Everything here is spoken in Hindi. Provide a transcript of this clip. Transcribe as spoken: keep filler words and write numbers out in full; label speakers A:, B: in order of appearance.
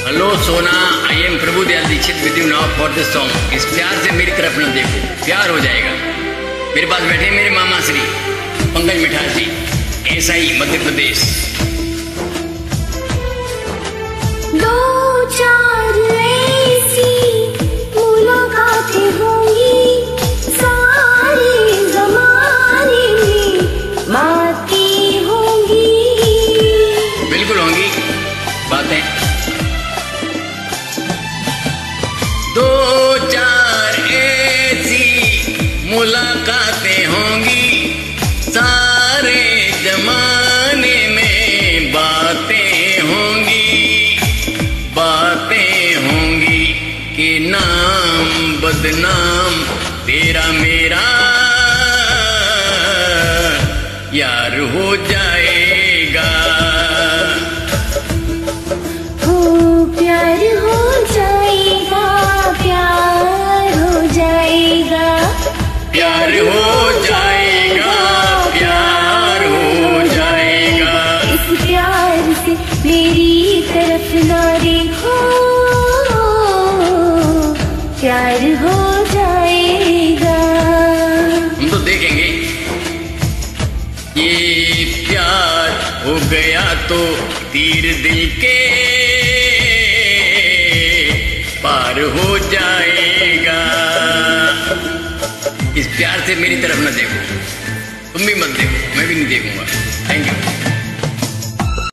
A: हेलो सोना, I am Prabhu Dayal Dikshit with you now for this song. इस प्यार से मेरी तरफ न देखो, प्यार हो जाएगा। मेरे पास बैठे मेरे मामा श्री पंकज मिठास जी, एसआई मध्य प्रदेश।
B: दो चार ऐसी मुलाकातें होंगी सारे ज़माने में, बातें होंगी।
A: बिल्कुल होंगी बातें। दो चार ऐसी मुलाकातें होंगी सारे जमाने में, बातें होंगी बातें होंगी कि नाम बदनाम तेरा मेरा यार हो जाएगा।
B: हो प्यार हो जाएगा, प्यार हो जाएगा,
A: प्यार हो जाएगा, प्यार हो जाएगा।
B: इस प्यार से मेरी तरफ ना देखो, प्यार हो जाएगा।
A: हम तो देखेंगे। ये प्यार हो गया तो तीर दिल के पार हो जाएगा। इस प्यार से मेरी तरफ न देखो, तुम भी मत देखो, मैं भी नहीं देखूंगा। Thank you.